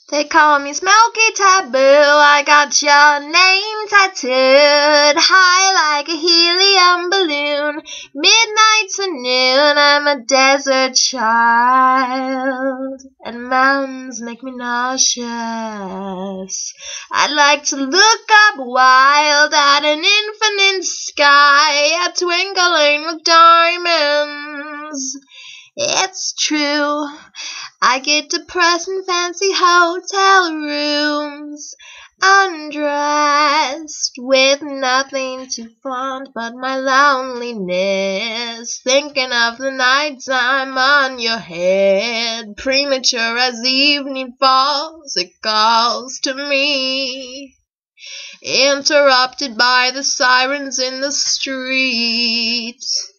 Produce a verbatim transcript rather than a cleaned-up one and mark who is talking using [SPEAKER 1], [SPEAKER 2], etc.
[SPEAKER 1] They call me Smokey Taboo, I got your name tattooed high like a helium balloon. Midnight to noon, I'm a desert child, and mountains make me nauseous. I'd like to look up wild at an infinite sky, a twinkling with diamonds. It's true, I get depressed in fancy hotel rooms, undressed, with nothing to flaunt but my loneliness, thinking of the nighttime on your head. Premature as evening falls, it calls to me, interrupted by the sirens in the street.